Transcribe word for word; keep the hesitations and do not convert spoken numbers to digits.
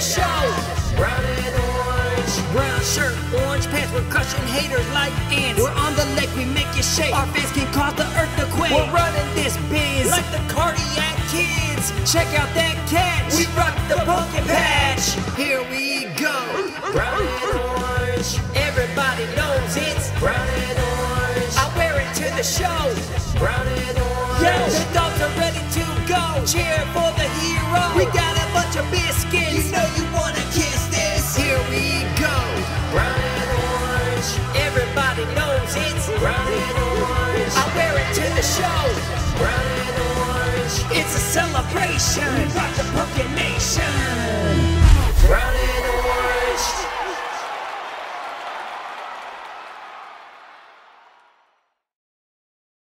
show. Brown and orange. Brown shirt, orange pants. We're crushing haters like ants. We're on the lake, we make you shake. Our fans can cause the earth to quake. We're running this biz like the cardiac kids. Check out that catch. We rock the pumpkin patch. Here we go. Brown and orange. Everybody knows it's brown and orange. I wear it to the show. Brown and orange. Yo, the dogs are ready to go. Cheer for the hero. We got a bunch of biscuits. You know you wanna kiss this. Here we go. Brown and orange. Everybody knows it's brown and orange. I wear it to the show. Brown and orange. It's a celebration.